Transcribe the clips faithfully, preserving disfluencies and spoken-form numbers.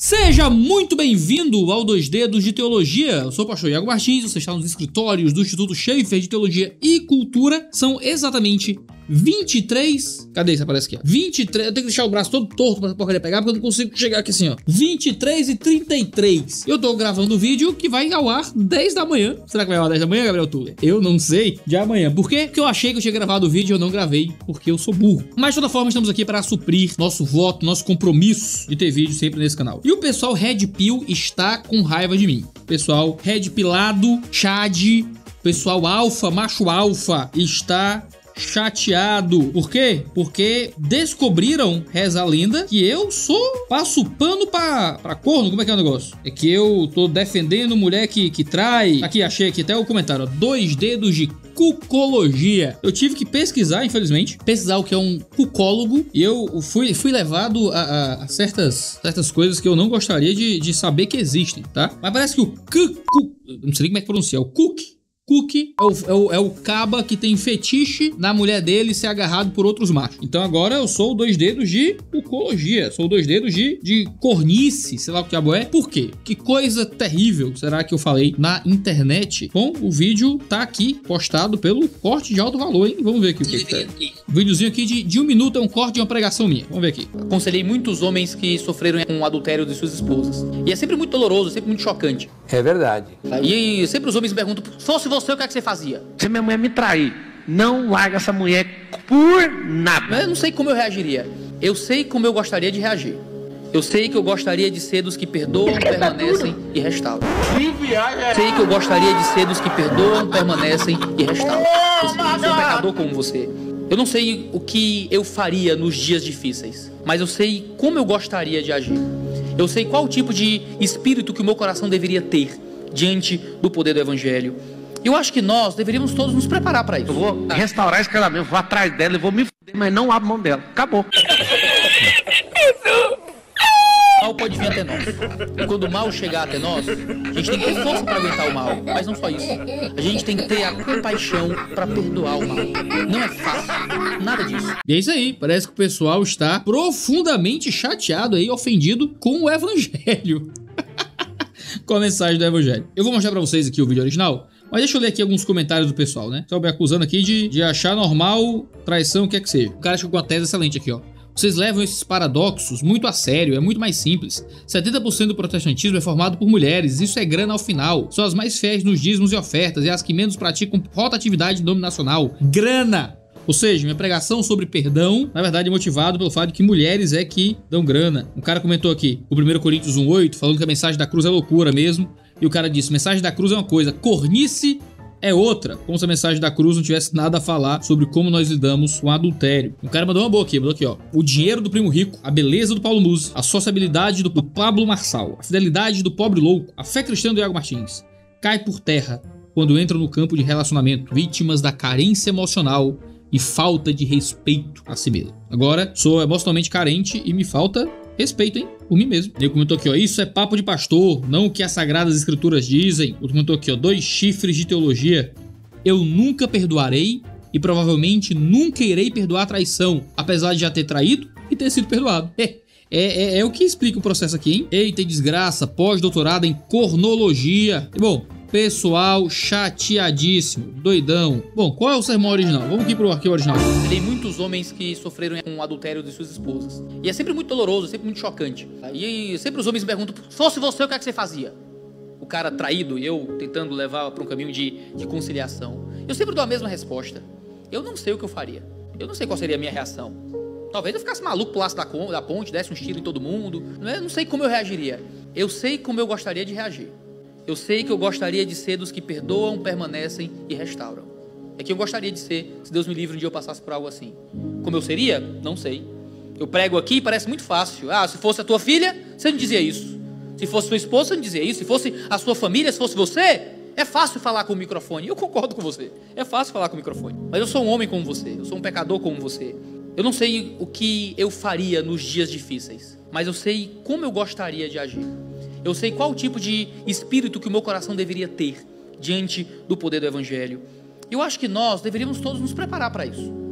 Seja muito bem-vindo ao dois Dedos de Teologia. Eu sou o pastor Iago Martins, você está nos escritórios do Instituto Schaefer de Teologia e Cultura. São exatamente vinte e três... Cadê isso? Aparece aqui, ó. vinte e três... Eu tenho que deixar o braço todo torto pra porcaria pegar, porque eu não consigo chegar aqui assim, ó. vinte e três e trinta e três. Eu tô gravando o vídeo que vai ao ar dez da manhã. Será que vai ao ar dez da manhã, Gabriel Tuller? Eu não sei. De amanhã. Por quê? Porque eu achei que eu tinha gravado o vídeo e eu não gravei, porque eu sou burro. Mas, de toda forma, estamos aqui para suprir nosso voto, nosso compromisso de ter vídeo sempre nesse canal. E o pessoal Red Pill está com raiva de mim. Pessoal Red Pilado, Chad, pessoal alfa, macho alfa, está chateado. Por quê? Porque descobriram, reza a lenda, que eu sou passo pano pra, pra corno. Como é que é o negócio? É que eu tô defendendo mulher que, que trai. Aqui, achei aqui até o comentário, ó. Dois dedos de cucologia. Eu tive que pesquisar, infelizmente, pesquisar o que é um cucólogo, e eu fui, fui levado a, a, a certas, certas coisas que eu não gostaria de, de saber que existem, tá? Mas parece que o cu, cu, não sei nem como é que pronuncia, o cook Cook é o, é, o, é o caba que tem fetiche na mulher dele ser agarrado por outros machos. Então agora eu sou dois dedos de cucologia. Sou dois dedos de, de cornice, sei lá o que diabo é. Por quê? Que coisa terrível será que eu falei na internet? Bom, o vídeo tá aqui postado pelo corte de alto valor, hein? Vamos ver aqui o que, que tá. O videozinho aqui de, de um minuto é um corte de uma pregação minha. Vamos ver aqui. Aconselhei muitos homens que sofreram com o adultério de suas esposas. E é sempre muito doloroso, sempre muito chocante. É verdade. E sempre os homens me perguntam, se fosse você, o que é que você fazia? Se minha mulher me trair, não larga essa mulher por nada. Eu não sei como eu reagiria. Eu sei como eu gostaria de reagir. Eu sei que eu gostaria de ser dos que perdoam, permanecem e restauram. Sei que eu gostaria de ser dos que perdoam, permanecem e restauram. Eu sou um pecador como você. Eu não sei o que eu faria nos dias difíceis, mas eu sei como eu gostaria de agir. Eu sei qual tipo de espírito que o meu coração deveria ter diante do poder do Evangelho. Eu acho que nós deveríamos todos nos preparar para isso. Eu vou restaurar esse casamento, vou atrás dela e vou me foder, mas não abro mão dela. Acabou. O mal pode vir até nós. E quando o mal chegar até nós, a gente tem que ter força para aguentar o mal. Mas não só isso. A gente tem que ter a compaixão para perdoar o mal. Não é fácil. Nada disso. E é isso aí. Parece que o pessoal está profundamente chateado aí, ofendido com o Evangelho. Com a mensagem do Evangelho. Eu vou mostrar para vocês aqui o vídeo original. Mas deixa eu ler aqui alguns comentários do pessoal, né? Só me acusando aqui de, de achar normal traição, o que é que seja. O cara chegou com uma tese excelente aqui, ó. Vocês levam esses paradoxos muito a sério, é muito mais simples. setenta por cento do protestantismo é formado por mulheres, isso é grana ao final. São as mais fiéis nos dízimos e ofertas e as que menos praticam rotatividade denominacional. Grana! Ou seja, minha pregação sobre perdão, na verdade, é motivado pelo fato de que mulheres é que dão grana. Um cara comentou aqui, o primeiro Coríntios um oito, falando que a mensagem da cruz é loucura mesmo. E o cara disse, mensagem da cruz é uma coisa, cornice é outra. Como se a mensagem da cruz não tivesse nada a falar sobre como nós lidamos com adultério. Um cara mandou uma boa aqui, mandou aqui, ó. O dinheiro do primo rico, a beleza do Paulo Musi, a sociabilidade do Pablo Marçal, a fidelidade do pobre louco, a fé cristã do Iago Martins, cai por terra quando entram no campo de relacionamento, vítimas da carência emocional e falta de respeito a si mesmo. Agora, sou emocionalmente carente e me falta respeito, hein? Por mim mesmo. Ele comentou aqui, ó. Isso é papo de pastor, não o que as sagradas escrituras dizem. Outro comentou aqui, ó. Dois chifres de teologia. Eu nunca perdoarei e provavelmente nunca irei perdoar a traição, apesar de já ter traído e ter sido perdoado. É, é, é, é o que explica o processo aqui, hein? Eita, desgraça. Pós-doutorado em cornologia. Bom, pessoal chateadíssimo, doidão. Bom, qual é o sermão original? Vamos aqui pro arquivo original. Tem muitos homens que sofreram com o adultério de suas esposas. E é sempre muito doloroso, sempre muito chocante. E sempre os homens me perguntam, se fosse você, o que é que você fazia? O cara traído e eu tentando levar para um caminho de, de conciliação. Eu sempre dou a mesma resposta. Eu não sei o que eu faria. Eu não sei qual seria a minha reação. Talvez eu ficasse maluco, pulasse da, da ponte, desse um tiro em todo mundo. Eu não sei como eu reagiria. Eu sei como eu gostaria de reagir. Eu sei que eu gostaria de ser dos que perdoam, permanecem e restauram. É que eu gostaria de ser, se Deus me livre um dia eu passasse por algo assim. Como eu seria? Não sei. Eu prego aqui e parece muito fácil. Ah, se fosse a tua filha, você não dizia isso. Se fosse sua esposa, você não dizia isso. Se fosse a sua família, se fosse você, é fácil falar com o microfone. Eu concordo com você. É fácil falar com o microfone. Mas eu sou um homem como você. Eu sou um pecador como você. Eu não sei o que eu faria nos dias difíceis, mas eu sei como eu gostaria de agir. Eu sei qual tipo de espírito que o meu coração deveria ter diante do poder do Evangelho. Eu acho que nós deveríamos todos nos preparar para isso.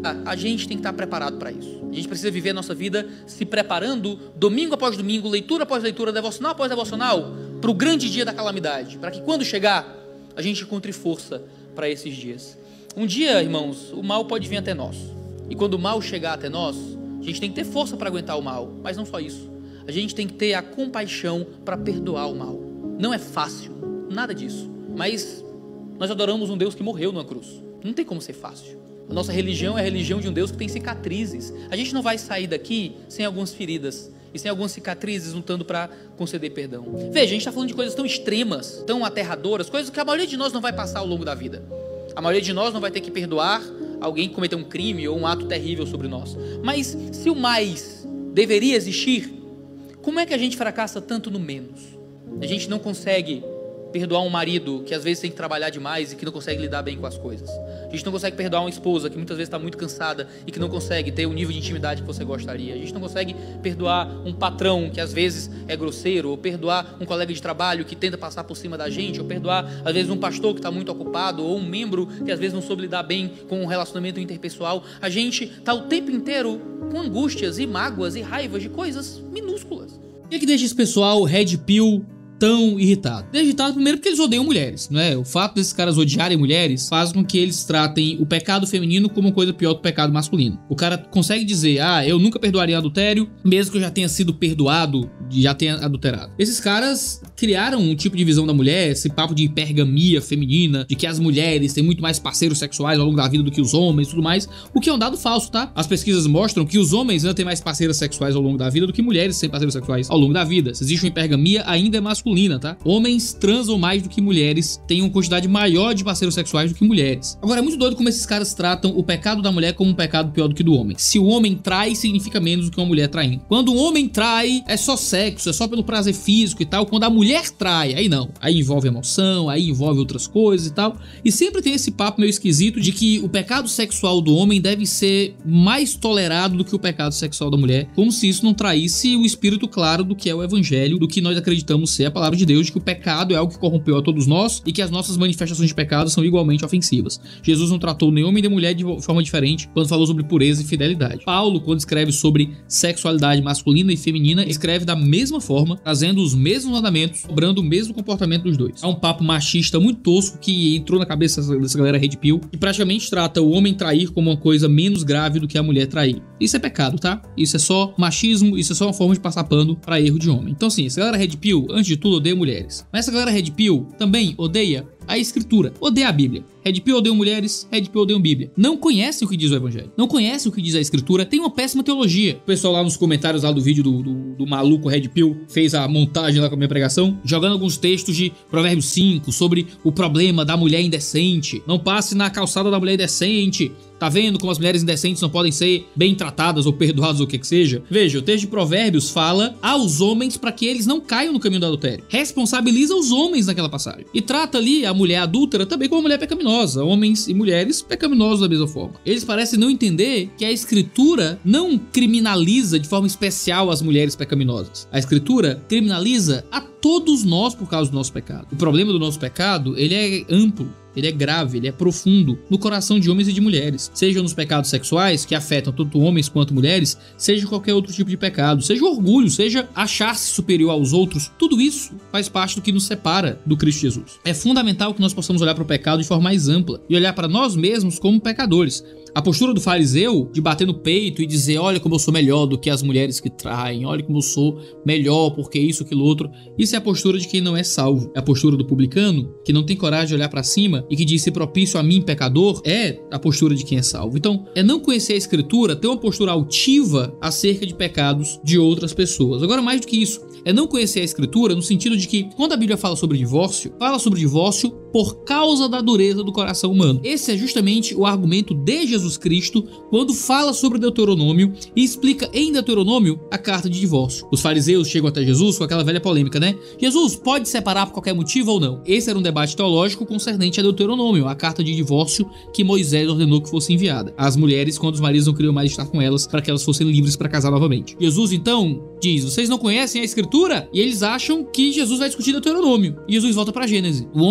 A gente tem que estar preparado para isso. A gente precisa viver a nossa vida se preparando, domingo após domingo, leitura após leitura, devocional após devocional, para o grande dia da calamidade, para que quando chegar, a gente encontre força para esses dias. Um dia, irmãos, o mal pode vir até nós. E quando o mal chegar até nós, a gente tem que ter força para aguentar o mal. Mas não só isso. A gente tem que ter a compaixão para perdoar o mal. Não é fácil, nada disso. Mas nós adoramos um Deus que morreu numa cruz. Não tem como ser fácil. A nossa religião é a religião de um Deus que tem cicatrizes. A gente não vai sair daqui sem algumas feridas e sem algumas cicatrizes lutando para conceder perdão. Veja, a gente está falando de coisas tão extremas, tão aterradoras, coisas que a maioria de nós não vai passar ao longo da vida. A maioria de nós não vai ter que perdoar alguém que cometeu um crime ou um ato terrível sobre nós. Mas se o mais deveria existir, como é que a gente fracassa tanto no menos? A gente não consegue perdoar um marido que às vezes tem que trabalhar demais e que não consegue lidar bem com as coisas. A gente não consegue perdoar uma esposa que muitas vezes está muito cansada e que não consegue ter o nível de intimidade que você gostaria. A gente não consegue perdoar um patrão que às vezes é grosseiro, ou perdoar um colega de trabalho que tenta passar por cima da gente, ou perdoar às vezes um pastor que está muito ocupado, ou um membro que às vezes não soube lidar bem com um relacionamento interpessoal. A gente está o tempo inteiro com angústias e mágoas e raivas de coisas minúsculas. O que é que deixa esse pessoal red pill tão irritado? Irritado primeiro porque eles odeiam mulheres, não é? O fato desses caras odiarem mulheres faz com que eles tratem o pecado feminino como uma coisa pior que o pecado masculino. O cara consegue dizer, ah, eu nunca perdoaria adultério, mesmo que eu já tenha sido perdoado e já tenha adulterado. Esses caras criaram um tipo de visão da mulher, esse papo de hipergamia feminina, de que as mulheres têm muito mais parceiros sexuais ao longo da vida do que os homens e tudo mais, o que é um dado falso, tá? As pesquisas mostram que os homens ainda têm mais parceiras sexuais ao longo da vida do que mulheres têm parceiros sexuais ao longo da vida. Se existe uma hipergamia, ainda é masculino. Tá? Homens transam mais do que mulheres, têm uma quantidade maior de parceiros sexuais do que mulheres. Agora é muito doido como esses caras tratam o pecado da mulher como um pecado pior do que do homem. Se o homem trai, significa menos do que uma mulher traindo. Quando um homem trai, é só sexo, é só pelo prazer físico e tal. Quando a mulher trai, aí não. Aí envolve emoção, aí envolve outras coisas e tal. E sempre tem esse papo meio esquisito de que o pecado sexual do homem deve ser mais tolerado do que o pecado sexual da mulher, como se isso não traísse o espírito claro do que é o evangelho, do que nós acreditamos ser a palavra de Deus, de que o pecado é algo que corrompeu a todos nós e que as nossas manifestações de pecado são igualmente ofensivas. Jesus não tratou nem homem nem mulher de forma diferente quando falou sobre pureza e fidelidade. Paulo, quando escreve sobre sexualidade masculina e feminina, escreve da mesma forma, trazendo os mesmos mandamentos, cobrando o mesmo comportamento dos dois. É um papo machista muito tosco que entrou na cabeça dessa galera red pill e praticamente trata o homem trair como uma coisa menos grave do que a mulher trair. Isso é pecado, tá? Isso é só machismo, isso é só uma forma de passar pano pra erro de homem. Então assim, essa galera red pill, antes de tudo, odeia mulheres. Mas essa galera red pill também odeia a escritura, odeia a Bíblia. Red pill odeia mulheres, red pill odeia Bíblia. Não conhece o que diz o evangelho, não conhece o que diz a escritura, tem uma péssima teologia. O pessoal lá nos comentários lá do vídeo do, do, do maluco red pill fez a montagem lá com a minha pregação, jogando alguns textos de Provérbios cinco sobre o problema da mulher indecente. Não passe na calçada da mulher indecente. Tá vendo como as mulheres indecentes não podem ser bem tratadas ou perdoadas ou o que que seja? Veja, o texto de Provérbios fala aos homens para que eles não caiam no caminho do adultério. Responsabiliza os homens naquela passagem. E trata ali a mulher adúltera também como uma mulher pecaminosa. Homens e mulheres pecaminosos da mesma forma. Eles parecem não entender que a escritura não criminaliza de forma especial as mulheres pecaminosas. A escritura criminaliza a todos nós por causa do nosso pecado. O problema do nosso pecado, ele é amplo. Ele é grave, ele é profundo no coração de homens e de mulheres. Seja nos pecados sexuais, que afetam tanto homens quanto mulheres, seja qualquer outro tipo de pecado, seja orgulho, seja achar-se superior aos outros, tudo isso faz parte do que nos separa do Cristo Jesus. É fundamental que nós possamos olhar para o pecado de forma mais ampla e olhar para nós mesmos como pecadores. A postura do fariseu de bater no peito e dizer, olha como eu sou melhor do que as mulheres que traem, olha como eu sou melhor porque isso, aquilo outro, isso é a postura de quem não é salvo. É a postura do publicano, que não tem coragem de olhar para cima e que diz ser propício a mim, pecador, é a postura de quem é salvo. Então, é não conhecer a escritura, ter uma postura altiva acerca de pecados de outras pessoas. Agora, mais do que isso, é não conhecer a escritura no sentido de que, quando a Bíblia fala sobre divórcio, fala sobre divórcio por causa da dureza do coração humano. Esse é justamente o argumento de Jesus Cristo quando fala sobre Deuteronômio e explica em Deuteronômio a carta de divórcio. Os fariseus chegam até Jesus com aquela velha polêmica, né? Jesus pode separar por qualquer motivo ou não? Esse era um debate teológico concernente a Deuteronômio, a carta de divórcio que Moisés ordenou que fosse enviada às mulheres quando os maridos não queriam mais estar com elas para que elas fossem livres para casar novamente. Jesus então diz, vocês não conhecem a escritura? E eles acham que Jesus vai discutir Deuteronômio. E Jesus volta para Gênesis. O homem e mulher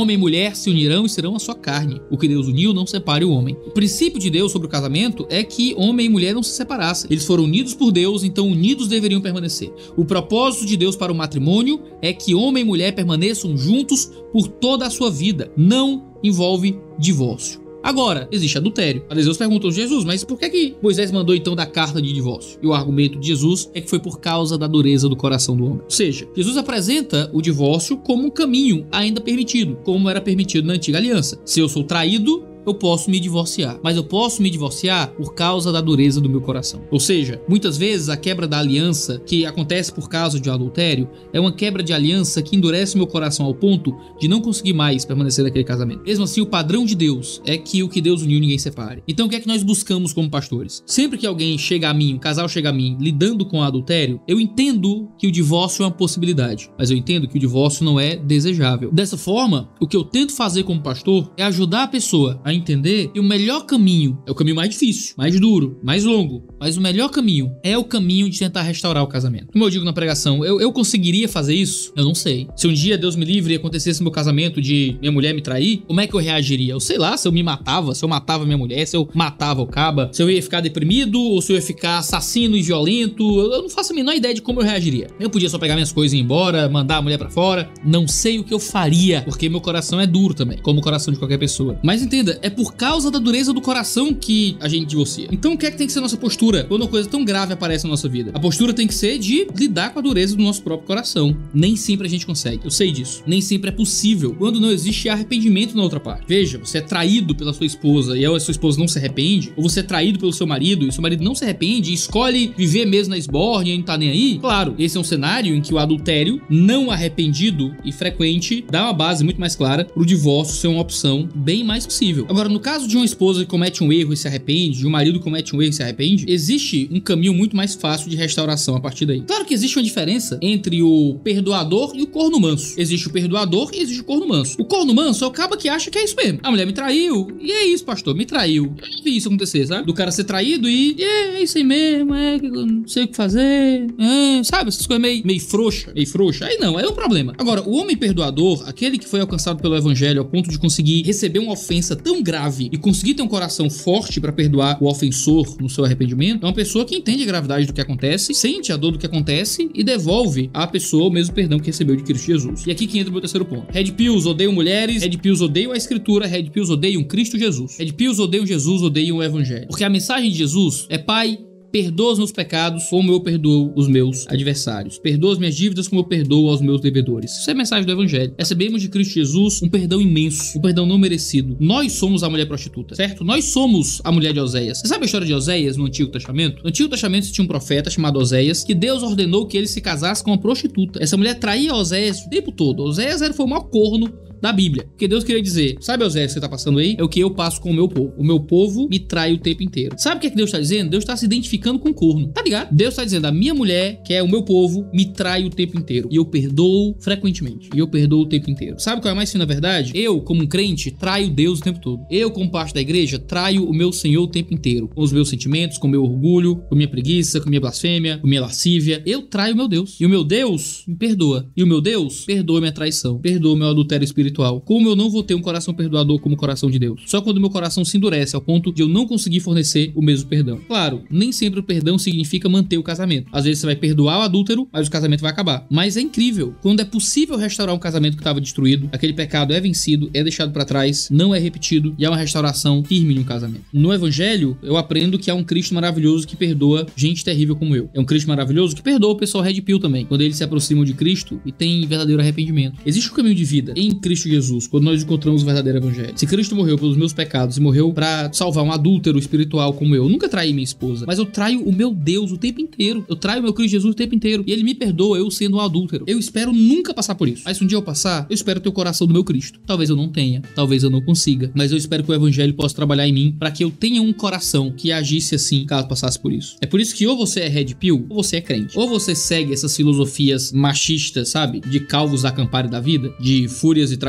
mulher se unirão e serão a sua carne. O que Deus uniu, não separe o homem. O princípio de Deus sobre o casamento é que homem e mulher não se separassem. Eles foram unidos por Deus, então unidos deveriam permanecer. O propósito de Deus para o matrimônio é que homem e mulher permaneçam juntos por toda a sua vida. Não envolve divórcio. Agora, existe adultério. Fariseus perguntam a Jesus, mas por que que Moisés mandou então dar carta de divórcio? E o argumento de Jesus é que foi por causa da dureza do coração do homem. Ou seja, Jesus apresenta o divórcio como um caminho ainda permitido, como era permitido na antiga aliança. Se eu sou traído, eu posso me divorciar, mas eu posso me divorciar por causa da dureza do meu coração. Ou seja, muitas vezes a quebra da aliança que acontece por causa de um adultério é uma quebra de aliança que endurece meu coração ao ponto de não conseguir mais permanecer naquele casamento. Mesmo assim, o padrão de Deus é que o que Deus uniu ninguém separe. Então o que é que nós buscamos como pastores? Sempre que alguém chega a mim, um casal chega a mim lidando com o adultério, eu entendo que o divórcio é uma possibilidade, mas eu entendo que o divórcio não é desejável. Dessa forma, o que eu tento fazer como pastor é ajudar a pessoa a entender que o melhor caminho é o caminho mais difícil, mais duro, mais longo, mas o melhor caminho é o caminho de tentar restaurar o casamento. Como eu digo na pregação, eu, eu conseguiria fazer isso? Eu não sei. Se um dia, Deus me livre, acontecesse no meu casamento de minha mulher me trair, como é que eu reagiria? Eu sei lá, se eu me matava, se eu matava minha mulher, se eu matava o caba, se eu ia ficar deprimido ou se eu ia ficar assassino e violento, eu não faço a menor ideia de como eu reagiria. Eu podia só pegar minhas coisas e ir embora, mandar a mulher pra fora. Não sei o que eu faria, porque meu coração é duro também, como o coração de qualquer pessoa. Mas entenda, é por causa da dureza do coração que a gente divorcia. Então o que é que tem que ser a nossa postura quando uma coisa tão grave aparece na nossa vida? A postura tem que ser de lidar com a dureza do nosso próprio coração. Nem sempre a gente consegue, eu sei disso. Nem sempre é possível quando não existe arrependimento na outra parte. Veja, você é traído pela sua esposa e a sua esposa não se arrepende, ou você é traído pelo seu marido e seu marido não se arrepende e escolhe viver mesmo na esbórnia e não tá nem aí. Claro, esse é um cenário em que o adultério não arrependido e frequente dá uma base muito mais clara pro divórcio ser uma opção bem mais possível. Agora, no caso de uma esposa que comete um erro e se arrepende, de um marido que comete um erro e se arrepende, existe um caminho muito mais fácil de restauração a partir daí. Claro que existe uma diferença entre o perdoador e o corno manso. Existe o perdoador e existe o corno manso. O corno manso é o caba que acha que é isso mesmo. A mulher me traiu, e é isso, pastor, me traiu. Eu não vi isso acontecer, sabe? Do cara ser traído e é, é isso aí mesmo, é, não sei o que fazer, é, sabe? Essas coisas meio, meio frouxa, meio frouxa. Aí não, aí é um problema. Agora, o homem perdoador, aquele que foi alcançado pelo evangelho ao ponto de conseguir receber uma ofensa tão grave e conseguir ter um coração forte pra perdoar o ofensor no seu arrependimento, é uma pessoa que entende a gravidade do que acontece, sente a dor do que acontece e devolve à pessoa o mesmo perdão que recebeu de Cristo Jesus. E aqui que entra o meu terceiro ponto. Red Pills odeiam mulheres, Red Pills odeiam a escritura, Red Pills odeiam Cristo Jesus. Red Pills odeiam Jesus, odeiam o evangelho. Porque a mensagem de Jesus é: Pai, perdoa os meus pecados como eu perdoo os meus adversários. Perdoa as minhas dívidas como eu perdoo aos meus devedores. Isso é a mensagem do evangelho. Recebemos de Cristo Jesus um perdão imenso, um perdão não merecido. Nós somos a mulher prostituta, certo? Nós somos a mulher de Oséias. Você sabe a história de Oséias no Antigo Testamento? No Antigo Testamento tinha um profeta chamado Oséias que Deus ordenou que ele se casasse com uma prostituta. Essa mulher traía Oséias o tempo todo. Oséias era, foi o maior corno da Bíblia. Porque Deus queria dizer: sabe, Oséias, que você tá passando aí? É o que eu passo com o meu povo. O meu povo me trai o tempo inteiro. Sabe o que é que Deus tá dizendo? Deus tá se identificando com o corno. Tá ligado? Deus tá dizendo: a minha mulher, que é o meu povo, me trai o tempo inteiro. E eu perdoo frequentemente. E eu perdoo o tempo inteiro. Sabe qual é a mais fina verdade? Eu, como um crente, traio Deus o tempo todo. Eu, como parte da igreja, traio o meu Senhor o tempo inteiro. Com os meus sentimentos, com o meu orgulho, com a minha preguiça, com a minha blasfêmia, com a minha lascívia. Eu traio o meu Deus. E o meu Deus me perdoa. E o meu Deus perdoa minha traição. Perdoa meu adultério espiritual. Como eu não vou ter um coração perdoador como o coração de Deus? Só quando meu coração se endurece ao ponto de eu não conseguir fornecer o mesmo perdão. Claro, nem sempre o perdão significa manter o casamento. Às vezes você vai perdoar o adúltero, mas o casamento vai acabar. Mas é incrível. Quando é possível restaurar um casamento que estava destruído, aquele pecado é vencido, é deixado pra trás, não é repetido e há uma restauração firme de um casamento. No evangelho, eu aprendo que há um Cristo maravilhoso que perdoa gente terrível como eu. É um Cristo maravilhoso que perdoa o pessoal Red Pill também, quando eles se aproximam de Cristo e têm verdadeiro arrependimento. Existe um caminho de vida em Cristo Jesus, quando nós encontramos o verdadeiro evangelho. Se Cristo morreu pelos meus pecados e morreu pra salvar um adúltero espiritual como eu, eu nunca traí minha esposa, mas eu traio o meu Deus o tempo inteiro. Eu traio o meu Cristo Jesus o tempo inteiro. E ele me perdoa eu sendo um adúltero. Eu espero nunca passar por isso. Mas se um dia eu passar, eu espero ter o coração do meu Cristo. Talvez eu não tenha, talvez eu não consiga, mas eu espero que o evangelho possa trabalhar em mim para que eu tenha um coração que agisse assim caso passasse por isso. É por isso que ou você é Red Pill, ou você é crente. Ou você segue essas filosofias machistas, sabe? De calvos da Campari da vida, de fúrias e traições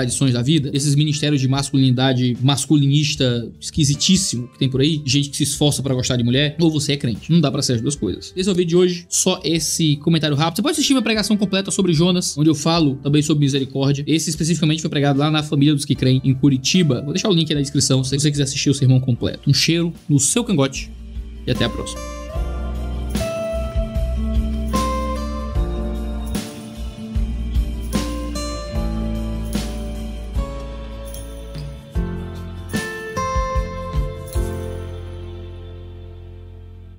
tradições da vida, esses ministérios de masculinidade masculinista esquisitíssimo que tem por aí, gente que se esforça pra gostar de mulher, ou você é crente. Não dá pra ser as duas coisas. Esse é o vídeo de hoje, só esse comentário rápido. Você pode assistir minha pregação completa sobre Jonas, onde eu falo também sobre misericórdia. Esse especificamente foi pregado lá na Família dos que Creem, em Curitiba. Vou deixar o link aí na descrição se você quiser assistir o sermão completo. Um cheiro no seu cangote e até a próxima.